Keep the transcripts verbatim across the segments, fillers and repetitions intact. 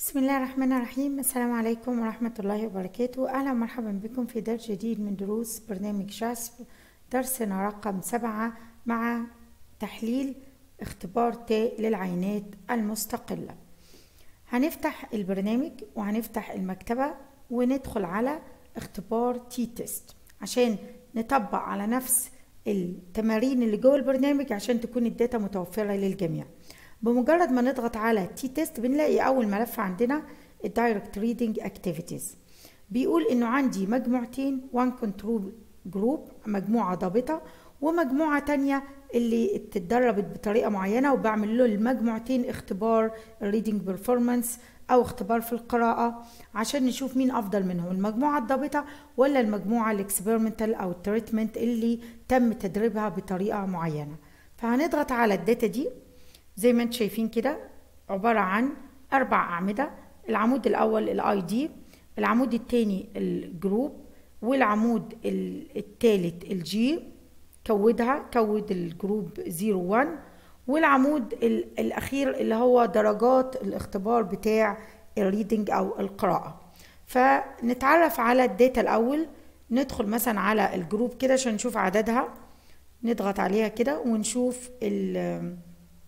بسم الله الرحمن الرحيم. السلام عليكم ورحمة الله وبركاته. أهلا ومرحبا بكم في درس جديد من دروس برنامج جاسب، درسنا رقم سبعة مع تحليل اختبار ت للعينات المستقلة. هنفتح البرنامج وهنفتح المكتبة وندخل على اختبار تي تيست عشان نطبق على نفس التمارين اللي جوه البرنامج عشان تكون الداتا متوفرة للجميع. بمجرد ما نضغط على تي تيست بنلاقي اول ملف عندنا الدايركت ريدنج اكتيفيتيز، بيقول انه عندي مجموعتين، وان كنترول جروب مجموعه ضابطه ومجموعه تانية اللي اتدربت بطريقه معينه، وبعمل له المجموعتين اختبار الريدنج بيرفورمانس او اختبار في القراءه عشان نشوف مين افضل منهم، المجموعه الضابطه ولا المجموعه الاكسبيرمنتال او التريتمنت اللي تم تدريبها بطريقه معينه. فهنضغط على الداتا دي زي ما انتم شايفين كده، عبارة عن أربع أعمدة. العمود الأول الاي دي، العمود الثاني الجروب، والعمود الثالث الجي كودها كود الجروب صفر واحد، والعمود الأخير اللي هو درجات الاختبار بتاع الريدنج أو القراءة. فنتعرف على الداتا الأول، ندخل مثلا على الجروب كده عشان نشوف عددها، نضغط عليها كده ونشوف ال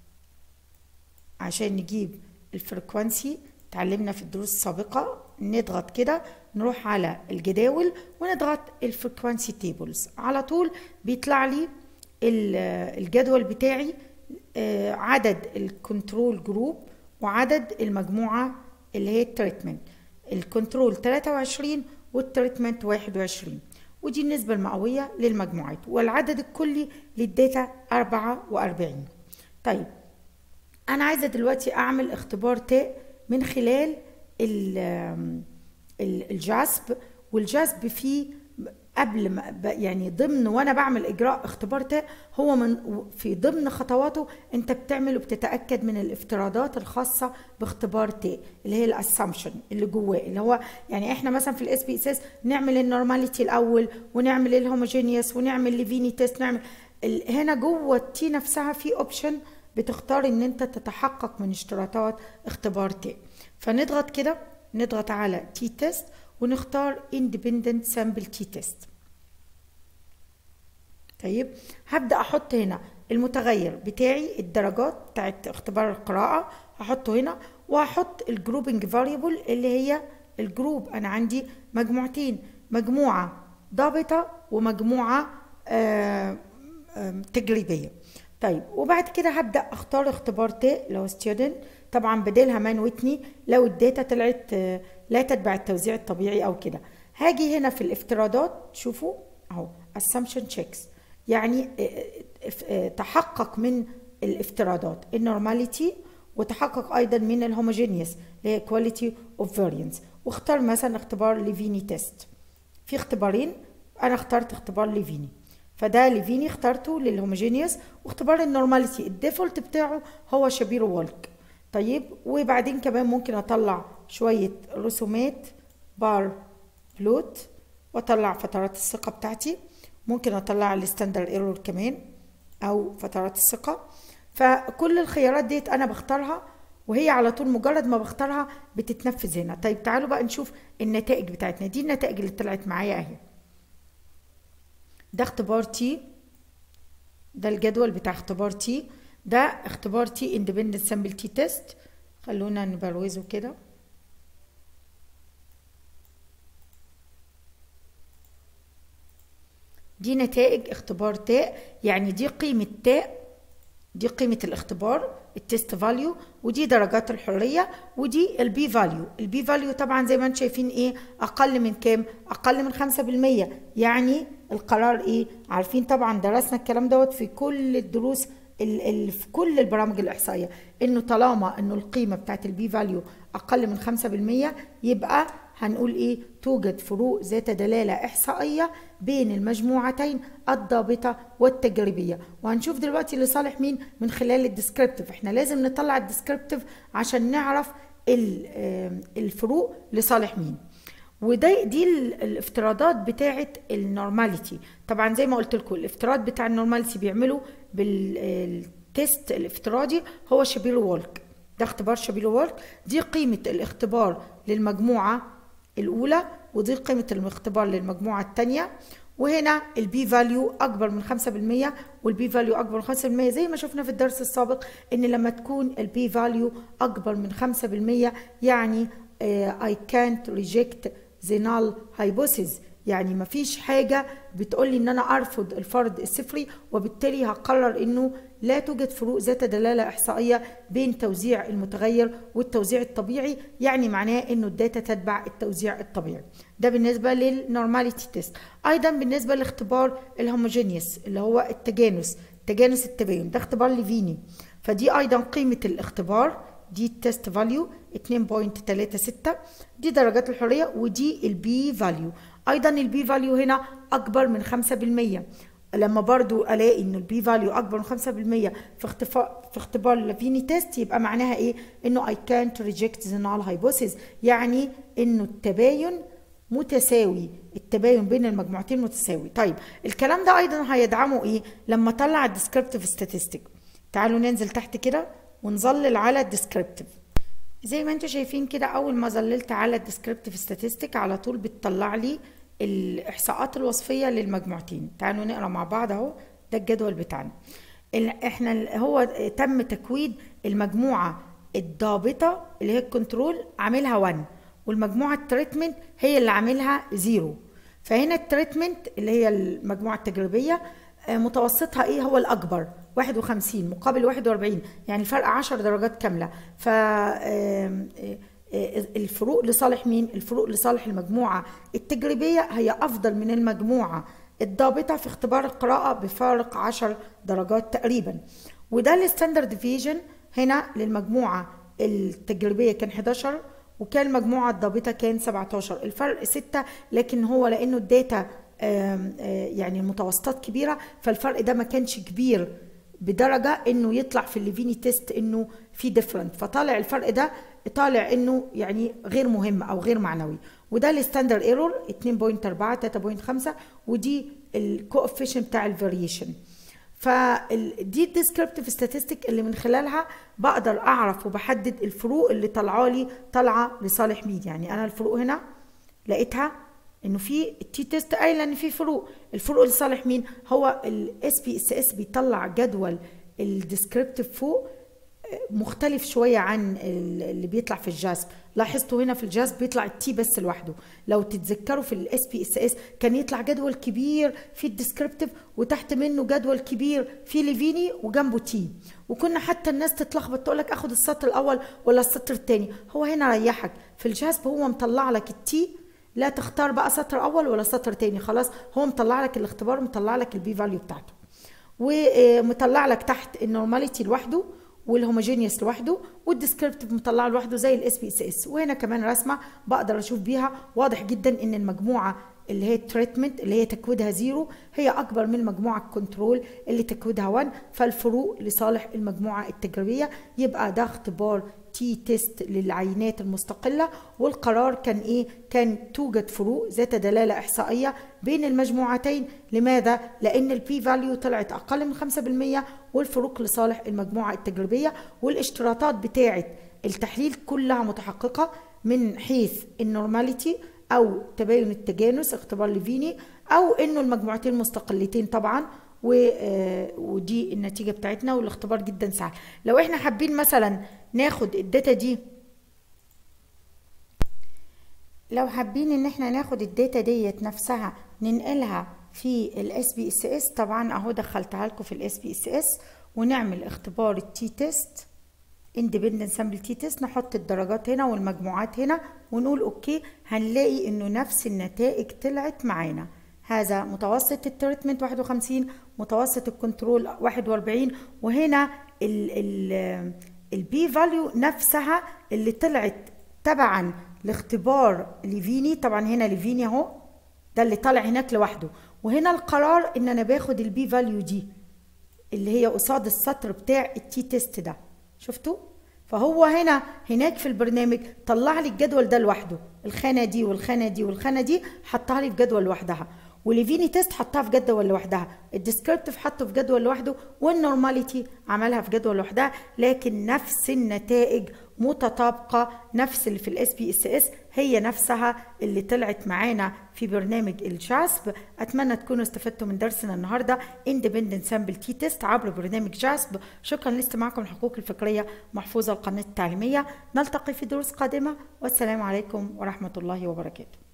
عشان نجيب الفريكوانسي. اتعلمنا في الدروس السابقة نضغط كده نروح على الجداول ونضغط الفريكوانسي تيبلز، على طول بيطلع لي الجدول بتاعي عدد الكنترول جروب وعدد المجموعة اللي هي التريتمنت. الكنترول ثلاثة وعشرين والتريتمنت واحد وعشرين، ودي النسبة المئوية للمجموعات، والعدد الكلي للداتا أربعة وأربعين. طيب أنا عايزة دلوقتي أعمل اختبار ت من خلال الجاسب، والجاسب فيه قبل ما يعني ضمن وأنا بعمل إجراء اختبار ت هو من في ضمن خطواته أنت بتعمل وبتتأكد من الافتراضات الخاصة باختبار ت اللي هي الاسامبشن اللي جواه، اللي هو يعني إحنا مثلا في الاس بي اس اس نعمل النورماليتي الأول ونعمل الهوموجينيوس ونعمل ليفيني تيست، نعمل هنا جوه التي نفسها في اوبشن بتختار ان انت تتحقق من اشتراطات اختبار ت. فنضغط كده، نضغط على تي تيست ونختار independent sample t test. طيب هبدأ احط هنا المتغير بتاعي الدرجات بتاعت اختبار القراءة، هحطه هنا وهحط الجروبنج فاريبل اللي هي الجروب. انا عندي مجموعتين، مجموعة ضابطة ومجموعة آآ آآ تجريبية. طيب وبعد كده هبدأ اختار اختبار ت لو ستودنت، طبعا بديلها مان ويتني لو الداتا طلعت لا تتبع التوزيع الطبيعي او كده. هاجي هنا في الافتراضات، شوفوا اهو assumption checks، يعني تحقق من الافتراضات النورماليتي وتحقق ايضا من الهوموجينيوس اللي هي quality of variance، واختار مثلا اختبار ليفيني تيست. في اختبارين انا اخترت اختبار ليفيني، فده ليفيني اخترته للهوموجينيوس، واختبار النورماليتي الديفولت بتاعه هو شابيرو وولك. طيب وبعدين كمان ممكن اطلع شويه رسومات بار بلوت واطلع فترات الثقه بتاعتي، ممكن اطلع الستاندرد ايرور كمان او فترات الثقه. فكل الخيارات ديت انا بختارها وهي على طول مجرد ما بختارها بتتنفذ هنا. طيب تعالوا بقى نشوف النتائج بتاعتنا. دي النتائج اللي طلعت معايا اهي، ده اختبار تي، ده الجدول بتاع اختبار تي، ده اختبار تي اندبندنت سامبل تي تيست. خلونا نبروزه كده. دي نتائج اختبار تاء، يعني دي قيمة تاء، دي قيمة الاختبار التست فاليو، ودي درجات الحرية، ودي البي فاليو. البي فاليو طبعا زي ما انتم شايفين ايه، اقل من كام؟ اقل من خمسة بالمية، يعني القرار ايه؟ عارفين طبعا درسنا الكلام دوت في كل الدروس ال ال في كل البرامج الاحصائيه، انه طالما انه القيمه بتاعت البي فاليو اقل من خمسة بالمية يبقى هنقول ايه؟ توجد فروق ذات دلاله احصائيه بين المجموعتين الضابطه والتجريبيه. وهنشوف دلوقتي لصالح مين من خلال الديسكريبتيف. احنا لازم نطلع الديسكريبتيف عشان نعرف الفروق لصالح مين. وده دي الافتراضات بتاعه النورماليتي. طبعا زي ما قلت لكم الافتراض بتاع النورماليتي بيعملوا بالتيست الافتراضي هو شابيرو وولك. ده اختبار شابيلو وورك. دي قيمة الاختبار للمجموعة الأولى، ودي قيمة الاختبار للمجموعة الثانية. وهنا البي فاليو أكبر من خمسة بالمية والبي فاليو أكبر من خمسة بالمية، زي ما شفنا في الدرس السابق إن لما تكون البي فاليو أكبر من خمسة بالمية يعني uh, I can't reject the null hypothesis، يعني مفيش حاجة بتقولي إن أنا أرفض الفرض الصفري، وبالتالي هقرر إنه لا توجد فروق ذات دلالة إحصائية بين توزيع المتغير والتوزيع الطبيعي، يعني معناه إنه الداتا تتبع التوزيع الطبيعي. ده بالنسبة للنورماليتي تيست. أيضا بالنسبة لاختبار الهوموجينيوس اللي هو التجانس، تجانس التباين، ده اختبار ليفيني. فدي أيضا قيمة الاختبار، دي التست فاليو اتنين فاصلة تلاتة ستة، دي درجات الحرية، ودي البي فاليو. أيضا البي فاليو هنا أكبر من خمسة بالمية. لما برضو الاقي ان البي فاليو اكبر من خمسة بالمية في اختفاء في اختبار اللافيني تيست، يبقى معناها ايه؟ انه I can't reject the null hypothesis، يعني انه التباين متساوي، التباين بين المجموعتين متساوي. طيب الكلام ده ايضا هيدعمه ايه؟ لما اطلع الديسكريبتيف ستاتستيك. تعالوا ننزل تحت كده ونظلل على الديسكريبتيف. زي ما انتم شايفين كده، اول ما ظللت على الديسكريبتيف ستاتستيك على طول بتطلع لي الاحصاءات الوصفيه للمجموعتين. تعالوا نقرا مع بعض اهو، ده الجدول بتاعنا. احنا هو تم تكوين المجموعه الضابطه اللي هي الكنترول عاملها واحد، والمجموعه التريتمنت هي اللي عاملها صفر. فهنا التريتمنت اللي هي المجموعه التجريبيه متوسطها ايه؟ هو الاكبر واحد وخمسين مقابل واحد وأربعين، يعني الفرق عشر درجات كامله. ف الفروق لصالح مين؟ الفروق لصالح المجموعة التجريبية هي أفضل من المجموعة الضابطة في اختبار القراءة بفارق عشر درجات تقريبا. وده الستاندرد ديفيجن هنا للمجموعة التجريبية كان حداشر، وكان المجموعة الضابطة كان سبعتاشر، الفرق ستة. لكن هو لأنه الداتا يعني المتوسطات كبيرة، فالفرق ده ما كانش كبير بدرجة انه يطلع في الليفيني تيست انه في ديفرنت، فطالع الفرق ده طالع انه يعني غير مهم او غير معنوي. وده الستاندرد ايرور اتنين فاصلة أربعة تلاتة فاصلة خمسة، ودي الكوفيشنت بتاع الفاريشن. فدي الديسكريبتيف ستاتستيك اللي من خلالها بقدر اعرف وبحدد الفروق اللي طالعه لي طالعه لصالح مين. يعني انا الفروق هنا لقيتها انه في التي تيست قايله ان في فروق، الفروق لصالح مين؟ هو الاس بي اس اس بيطلع جدول الديسكريبتيف فوق مختلف شويه عن اللي بيطلع في الجاسب. لاحظتوا هنا في الجاسب بيطلع التي بس لوحده. لو تتذكروا في الاس بي اس اس كان يطلع جدول كبير في الديسكريبتيف وتحت منه جدول كبير في ليفيني وجنبه تي، وكنا حتى الناس تتلخبط تقول لك اخد السطر الاول ولا السطر الثاني. هو هنا ريحك في الجاسب، هو مطلع لك التي، لا تختار بقى سطر اول ولا سطر تاني، خلاص هو مطلع لك الاختبار ومطلع لك البي فاليو بتاعته، ومطلع لك تحت النورماليتي لوحده والهوموجينيوس لوحده والديسكريبتيف مطلعه لوحده زي الاس بي اس اس. وهنا كمان رسمه بقدر اشوف بيها واضح جدا ان المجموعه اللي هي التريتمنت اللي هي تكويدها زيرو هي اكبر من مجموعه الكنترول اللي تكويدها واحد، فالفروق لصالح المجموعه التجريبيه. يبقى ده اختبار تي تيست للعينات المستقله، والقرار كان ايه؟ كان توجد فروق ذات دلاله احصائيه بين المجموعتين. لماذا؟ لان البي فاليو طلعت اقل من خمسة بالمية والفروق لصالح المجموعه التجريبيه، والاشتراطات بتاعه التحليل كلها متحققه من حيث النورماليتي او تباين التجانس اختبار ليفيني، او انه المجموعتين مستقلتين طبعا. ودي النتيجه بتاعتنا، والاختبار جدا سهل. لو احنا حابين مثلا ناخد الداتا دي، لو حابين ان احنا ناخد الداتا ديت نفسها ننقلها في الاس بي اس اس، طبعا اهو دخلتها لكم في الاس بي اس اس، ونعمل اختبار التي تيست اندبندنت سامبل تي تيست، نحط الدرجات هنا والمجموعات هنا ونقول اوكي، هنلاقي انه نفس النتائج طلعت معانا. هذا متوسط التريتمنت واحد وخمسين، متوسط الكنترول واحد وأربعين، وهنا البي فاليو نفسها اللي طلعت تبعا لاختبار ليفيني. طبعا هنا ليفيني اهو ده اللي طالع هناك لوحده، وهنا القرار ان انا باخد البي فاليو دي اللي هي قصاد السطر بتاع التي تيست ده. شفتوا؟ فهو هنا هناك في البرنامج طلع لي الجدول ده لوحده، الخانه دي والخانه دي والخانه دي حطها لي في جدول لوحدها، وليفيني تيست حطها في جدول لوحدها، الديسكريبتيف حطه في جدول لوحده، والنورماليتي عملها في جدول لوحدها، لكن نفس النتائج متطابقه، نفس اللي في الاس بي اس اس هي نفسها اللي طلعت معانا في برنامج الجاسب. اتمنى تكونوا استفدتوا من درسنا النهارده اندبندنت سامبل تي تيست عبر برنامج جاسب. شكرا لاستماعكم. الحقوق الفكريه محفوظه القناه التعليميه. نلتقي في دروس قادمه، والسلام عليكم ورحمه الله وبركاته.